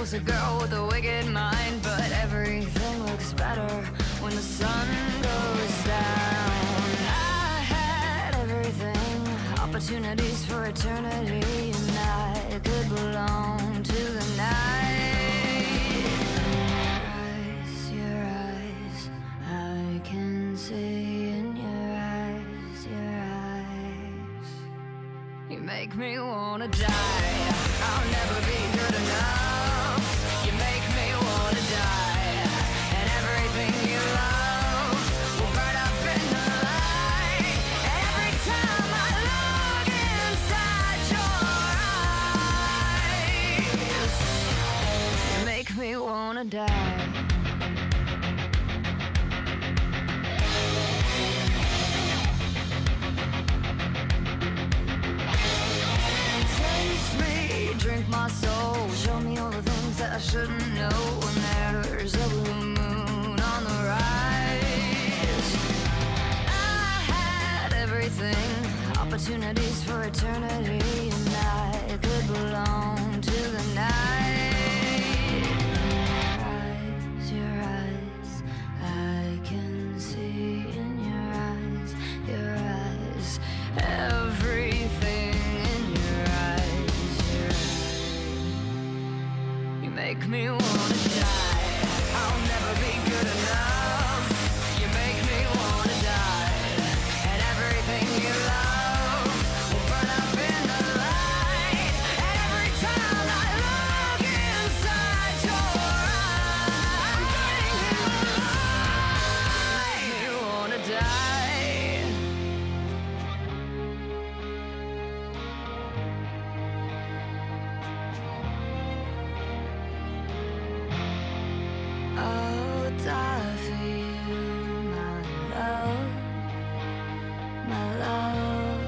was a girl with a wicked mind, but everything looks better when the sun goes down. I had everything, opportunities for eternity, and I could belong to the night. Your eyes, I can see in your eyes, your eyes. You make me wanna die. I'll never be good enough. You make me wanna die. And everything you love will burn up in the light. And every time I look inside your eyes, you make me wanna die. Drink my soul, show me all the things that I shouldn't know. When there's a blue moon on the rise, I had everything, opportunities for eternity, and I could belong to the night. Your eyes, I can see in your eyes, your eyes, everything in your eyes, your eyes. You make me wanna die. I'll never be good enough. You make me wanna die. And everything you love will burn up in the light. And every time I look inside your eyes, you wanna die. I'll die for you, my love, my love.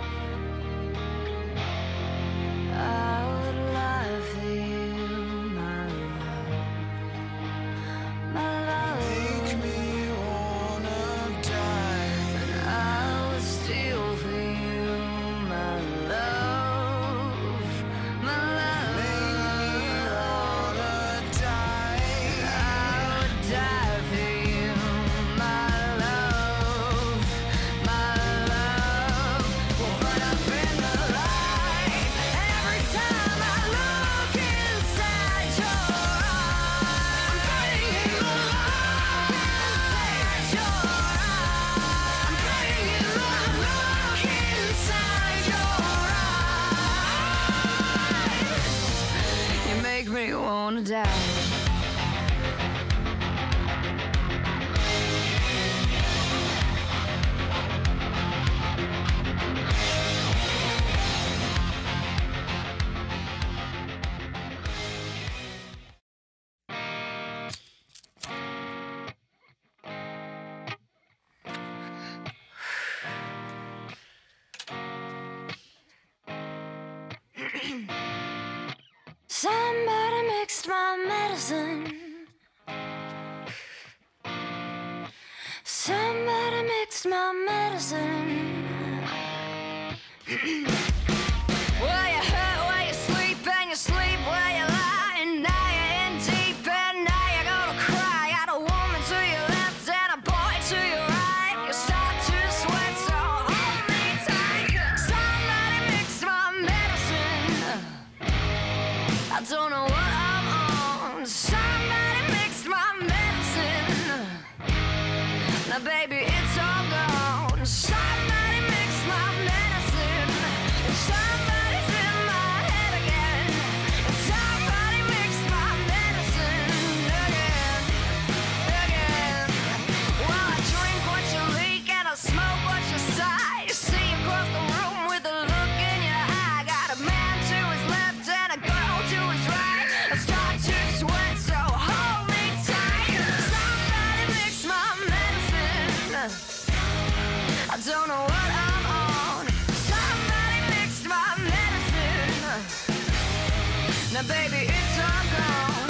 I would lie for you, my love, my love. Make me wanna die. And I would steal for you, my love, my love. Make me wanna die. I would die for you, my love, my love. Will burn up in the light. And every time I look inside your eyes, I'm burning in the light. Inside your eyes, I'm burning in the look inside your eyes. You make me wanna die. Somebody mixed my medicine. Somebody mixed my medicine. Where you hurt, where you sleep, and you sleep where you lie. And now you're in deep, and now you're gonna cry. Got a woman to your left and a boy to your right. You start to sweat, so hold me tight. Somebody mixed my medicine. I don't know what I'm on. Somebody mixed my medicine. Now baby, it's all gone. Somebody mixed my medicine. Somebody's in my head again. Somebody mixed my medicine again, again. Well, I drink what you leak and I smoke what you sigh. You see across the room with a look in your eye. Got a man to his left and a girl to his right. I start to sweat, so hold me tight. Somebody mixed my medicine. I don't know what I'm on. Somebody mixed my medicine. Now baby, it's all gone.